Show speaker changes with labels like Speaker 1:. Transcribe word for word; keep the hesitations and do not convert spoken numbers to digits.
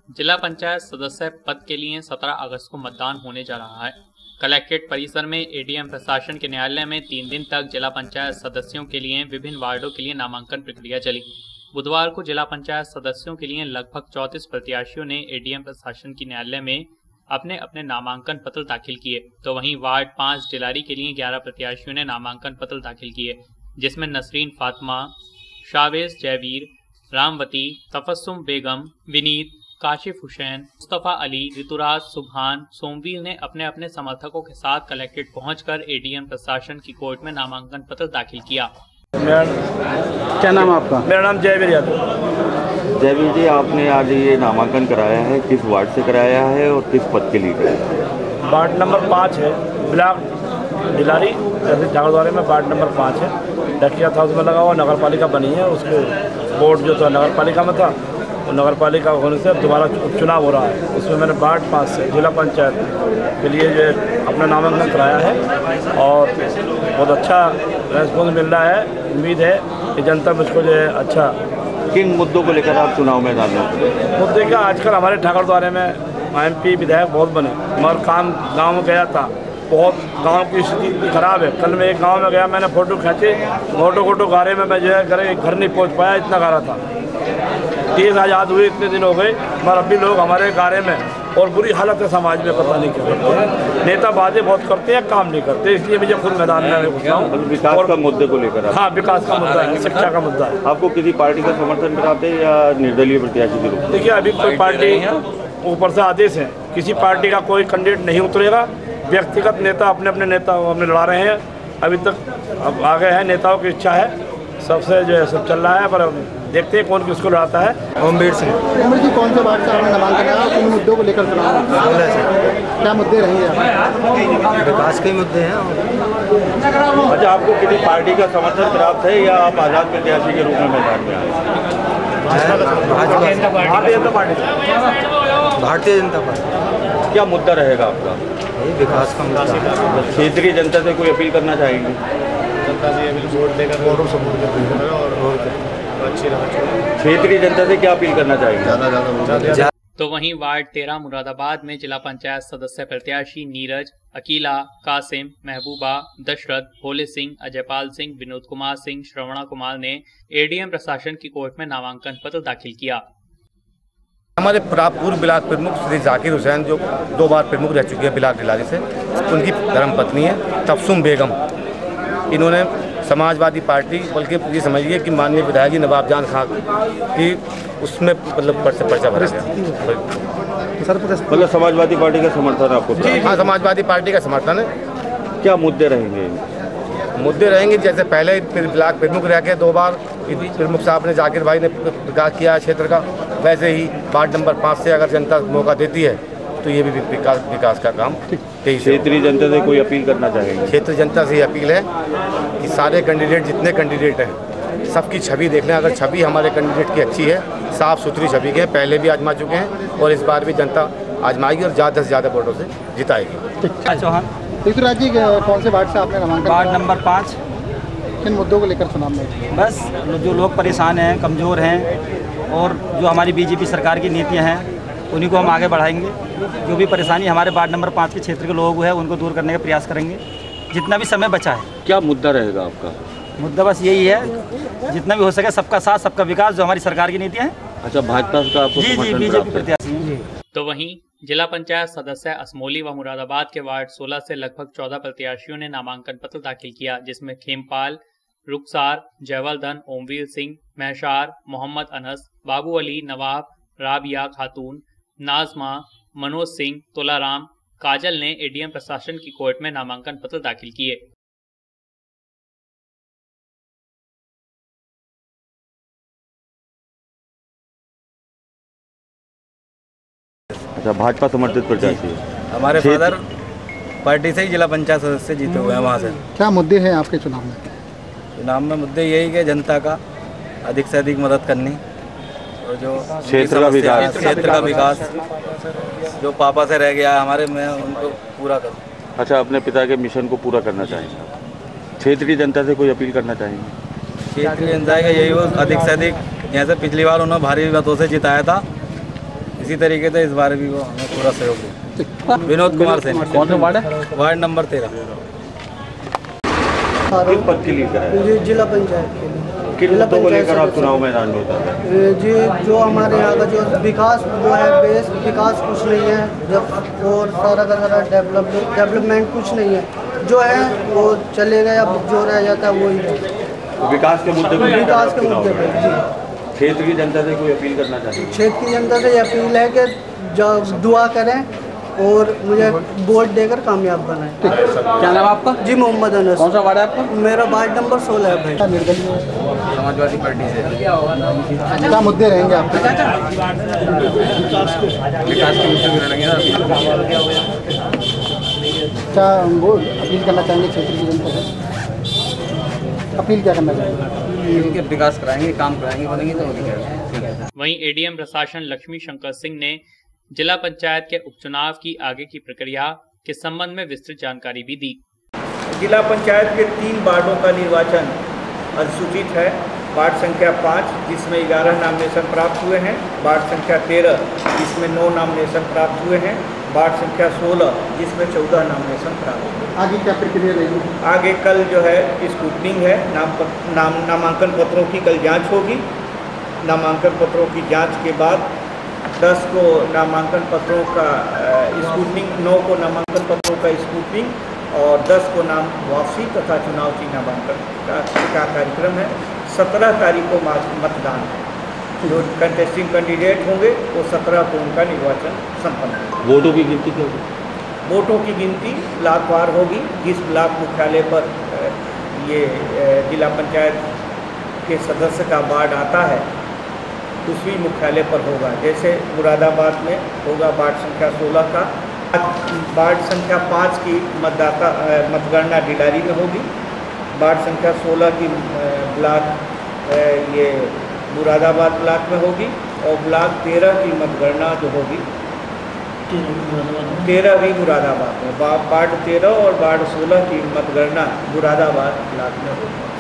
Speaker 1: जिला पंचायत सदस्य पद के लिए सत्रह अगस्त को मतदान होने जा रहा है। कलेक्ट्रेट परिसर में एडीएम प्रशासन के न्यायालय में तीन दिन तक जिला पंचायत सदस्यों के लिए विभिन्न वार्डों के लिए नामांकन प्रक्रिया चली। बुधवार को जिला पंचायत सदस्यों के लिए लगभग चौंतीस प्रत्याशियों ने एडीएम प्रशासन के न्यायालय में अपने अपने नामांकन पत्र दाखिल किए, तो वहीं वार्ड पाँच डिलारी के लिए ग्यारह प्रत्याशियों ने नामांकन पत्र दाखिल किए, जिसमें नसरीन फातिमा, शावेज जयवीर, रामवती, तफस्सुम बेगम, विनीत, काशिफ हुसैन, मुस्तफ़ा अली, ऋतुराज, सुभान, सोमवीर ने अपने अपने समर्थकों के साथ कलेक्ट्रेट पहुंचकर एडीएम प्रशासन की कोर्ट में नामांकन पत्र दाखिल किया।
Speaker 2: मेरा क्या नाम आपका?
Speaker 3: मेरा नाम जयवीर यादव।
Speaker 4: जयवीर जी, आपने आज ये नामांकन कराया है, किस वार्ड से कराया है और किस पद के लिए कराया है?
Speaker 3: वार्ड नंबर पाँच है, ब्लॉक डिलारी ठाकुरद्वारे में वार्ड नंबर पाँच है। डकिया था उसमें लगा हुआ, नगर पालिका बनी है, उसको बोर्ड जो था नगर पालिका में था, तो नगर पालिका होने से दोबारा उपचुनाव हो रहा है। उसमें मैंने वार्ड पाँच से जिला पंचायत के लिए जो है अपना नामांकन कराया है और बहुत अच्छा रेस्पॉन्स मिल रहा है। उम्मीद है कि जनता मुझको जो है अच्छा।
Speaker 4: किन मुद्दों को लेकर आप चुनाव मैदान में?
Speaker 3: मुद्दे क्या, आजकल हमारे ठाकुरद्वारे में एमपी विधायक बहुत बने, मगर काम गाँव में गया था, बहुत गांव की स्थिति खराब है। कल मैं एक गांव में गया, मैंने फ़ोटो खींचे, फोटो फोटो गारे में मैं जो है घर घर नहीं पहुंच पाया, इतना गारा था। देश आज़ाद हुए इतने दिन हो गए, मगर अभी लोग हमारे गारे में और बुरी हालत है समाज में, पता नहीं क्या करते हैं। नेता बातें बहुत करते हैं, काम नहीं करते, इसलिए मैं जब खुद मैदान में घुसता हूँ।
Speaker 4: विकास का मुद्दे को लेकर?
Speaker 3: हाँ, विकास का मुद्दा है, शिक्षा का मुद्दा है।
Speaker 4: आपको किसी पार्टी का समर्थन कराते हैं या निर्दलीय प्रत्याशी के रूप में?
Speaker 3: देखिए, अभी कोई पार्टी ऊपर से आदेश है, किसी पार्टी का कोई कैंडिडेट नहीं उतरेगा। व्यक्तिगत नेता अपने अपने नेता अपने लड़ा रहे हैं, अभी तक अब आगे है, नेताओं की इच्छा है, सबसे जो है सब चल रहा है, पर देखते हैं कौन किसको लड़ाता है।
Speaker 2: ओमवीर सिंह।
Speaker 5: ओमवीर जी, कौन से वार्ड से आपने नामांकन कराया और किन मुद्दों को लेकर चुनाव? क्या मुद्दे रहेंगे?
Speaker 2: विकास के मुद्दे हैं।
Speaker 4: अच्छा, आपको किसी पार्टी का समर्थन प्राप्त है या आप आज़ाद प्रत्याशी के रूप में मैदान में आए?
Speaker 2: भारतीय जनता पार्टी। भारतीय जनता पार्टी।
Speaker 4: क्या मुद्दा रहेगा आपका?
Speaker 2: विकास का मुद्दा।
Speaker 4: क्षेत्रीय जनता से कोई अपील करना चाहेंगे?
Speaker 6: जनता से अपील वोट देकर और सपोर्ट करते हैं और अच्छी रहा।
Speaker 4: क्षेत्रीय जनता से क्या अपील करना चाहेंगे?
Speaker 6: ज़्यादा ज़्यादा।
Speaker 1: तो वहीं वार्ड तेरह मुरादाबाद में जिला पंचायत सदस्य प्रत्याशी नीरज, अकीला, कासिम, महबूबा, दशरथ, भोले सिंह, अजयपाल सिंह, विनोद कुमार सिंह, श्रवणा कुमार ने एडीएम प्रशासन की कोर्ट में नामांकन पत्र दाखिल किया।
Speaker 7: हमारे पूर्व ब्लॉक प्रमुख श्री जाकिर हुसैन, जो दो बार प्रमुख रह चुके हैं ब्लॉक डिलारी से, उनकी धर्मपत्नी है तफस्सुम बेगम। इन्होंने समाजवादी पार्टी, बल्कि ये समझिए कि माननीय विधायक जी नवाब जान खां की उसमें मतलब पर्चा भरा गया।
Speaker 4: मतलब समाजवादी पार्टी का समर्थन आपको?
Speaker 7: हाँ, समाजवादी पार्टी का समर्थन है।
Speaker 4: क्या मुद्दे रहेंगे?
Speaker 7: मुद्दे रहेंगे जैसे पहले ब्लॉक प्रमुख रह के दो बार प्रमुख साहब ने, जाकिर भाई ने विकास किया है क्षेत्र का, वैसे ही वार्ड नंबर पाँच से अगर जनता मौका देती है तो ये भी विकास विकास का काम।
Speaker 4: क्षेत्रीय जनता से कोई अपील करना चाहेंगे?
Speaker 7: क्षेत्रीय जनता से अपील है कि सारे कैंडिडेट जितने कैंडिडेट हैं सबकी छवि देख लें। अगर छवि हमारे कैंडिडेट की अच्छी है, साफ़ सुथरी छवि के, पहले भी आजमा चुके हैं और इस बार भी जनता आजमाएगी और ज़्यादा से ज़्यादा वोटों से जिताएगी।
Speaker 5: चौहान। ऋतुराज जी, कौन से वार्ड से आपने नामांकन?
Speaker 8: वार्ड नंबर पाँच।
Speaker 5: किन मुद्दों को लेकर चुनाव में?
Speaker 8: बस जो लोग परेशान हैं, कमज़ोर हैं और जो हमारी बीजेपी सरकार की नीतियां हैं उन्हीं को हम आगे बढ़ाएंगे। जो भी परेशानी हमारे वार्ड नंबर पाँच के क्षेत्र के लोगों को है उनको दूर करने का प्रयास करेंगे जितना भी समय बचा है।
Speaker 4: क्या मुद्दा रहेगा आपका?
Speaker 8: मुद्दा बस यही है, जितना भी हो सके सबका साथ सबका विकास, जो हमारी सरकार की नीतियाँ हैं।
Speaker 4: अच्छा, भाजपा का आपको?
Speaker 8: जी जी, बीजेपी प्रत्याशी हैं।
Speaker 1: तो वहीं जिला पंचायत सदस्य असमोली व मुरादाबाद के वार्ड सोलह से लगभग चौदह प्रत्याशियों ने नामांकन पत्र दाखिल किया, जिसमें खेमपाल, रुखसार, जयवर्धन, ओमवीर सिंह, महशार, मोहम्मद अनस, बाबू अली, नवाब, राबिया खातून, नाजमा, मनोज सिंह, तोलाराम, काजल ने एडीएम प्रशासन की कोर्ट में नामांकन पत्र दाखिल किए।
Speaker 4: अच्छा, भाजपा समर्थित प्रत्याशी?
Speaker 2: हमारे फादर पार्टी से ही जिला पंचायत सदस्य जीते हुए हैं वहाँ से।
Speaker 5: क्या मुद्दे हैं आपके चुनाव में?
Speaker 2: चुनाव में मुद्दे यही कि जनता का अधिक से अधिक मदद करनी और जो
Speaker 4: क्षेत्र का विकास,
Speaker 2: क्षेत्र का विकास जो पापा से रह गया है हमारे, मैं उनको पूरा करूँ।
Speaker 4: अच्छा, अपने पिता के मिशन को पूरा करना चाहेंगे? क्षेत्रीय जनता से कोई अपील करना चाहेंगे?
Speaker 2: क्षेत्रीय जनता का यही हो, अधिक से अधिक, जैसे पिछली बार उन्होंने भारी मतों से जिताया था, इसी तरीके से इस बार भी वो हमें पूरा सहयोग दें। विनोद कुमार सेन।
Speaker 6: कौन सा वार्ड है?
Speaker 2: वार्ड नंबर तेरह।
Speaker 4: किस पद के लिए कराया?
Speaker 5: जी जिला पंचायत के लिए।
Speaker 4: किन मुद्दों को लेकर आप चुनाव मैदान में उतरे?
Speaker 5: जी जो हमारे यहाँ का जो विकास जो है बेस विकास कुछ नहीं है, जब और सारा का सारा डेवलप डेवलपमेंट कुछ नहीं है, जो है वो चलेगा या जो रह जाता है वही है।
Speaker 4: विकास के मुद्दे को
Speaker 5: विकास के मुद्दे पर जी
Speaker 4: क्षेत्र की जनता से कोई अपील करना चाहिए?
Speaker 5: क्षेत्र की जनता से ये अपील है कि जब दुआ करें और मुझे वोट देकर कामयाब बनाएं।
Speaker 6: क्या नाम आपका?
Speaker 5: जी मोहम्मद अनस।
Speaker 6: कौन सा वार्ड है आपका?
Speaker 5: मेरा वार्ड नंबर सोलह है भाई।
Speaker 2: समाजवादी पार्टी से।
Speaker 5: क्या मुद्दे रहेंगे आपके?
Speaker 2: विकास के मुद्दे भी रहेंगे ना।
Speaker 5: क्या वो अपील करना चाहेंगे क्षेत्र की जनता से? अपील क्या करना चाहेंगे?
Speaker 2: विकास कराएंगे, काम कराएंगे, बनेंगे तो ठीक है।
Speaker 1: वहीं एडीएम प्रशासन लक्ष्मी शंकर सिंह ने जिला पंचायत के उपचुनाव की आगे की प्रक्रिया के संबंध में विस्तृत जानकारी भी दी।
Speaker 9: जिला पंचायत के तीन वार्डों का निर्वाचन अधिसूचित है। वार्ड संख्या पाँच जिसमें ग्यारह नामिनेशन प्राप्त हुए हैं, वार्ड संख्या तेरह जिसमें नौ नामिनेशन प्राप्त हुए हैं, वार्ड संख्या सोलह जिसमें चौदह नामिनेशन प्राप्त हुए हैं।
Speaker 5: आगे क्या प्रक्रिया रहेगी?
Speaker 9: आगे कल जो है स्क्रूटनिंग है, नाम नाम नामांकन पत्रों की कल जांच होगी। नामांकन पत्रों की जांच के बाद दस को नामांकन पत्रों का स्क्रूटनिंग, नौ को नामांकन पत्रों का स्क्रूटनिंग और दस को नाम वापसी तथा चुनाव की नामांकन का, का कार्यक्रम है। सत्रह तारीख को मतदान है। जो कंटेस्टिंग कैंडिडेट होंगे वो सत्रह को उनका निर्वाचन संपन्न होगा।
Speaker 4: वोटों की गिनती क्या होगी?
Speaker 9: वोटों की गिनती ब्लॉकवार होगी। जिस ब्लॉक मुख्यालय पर ये जिला पंचायत के सदस्य का वार्ड आता है उसी मुख्यालय पर होगा। जैसे मुरादाबाद में होगा वार्ड संख्या सोलह का, वार्ड संख्या पाँच की मतदाता मतगणना डिलारी में होगी, वार्ड संख्या सोलह की ब्लॉक ये मुरादाबाद ब्लॉक में होगी और ब्लॉक तेरह की मतगणना जो होगी तेरह भी मुरादाबाद में, वार्ड तेरह और वार्ड सोलह की मतगणना मुरादाबाद ब्लॉक में होगी।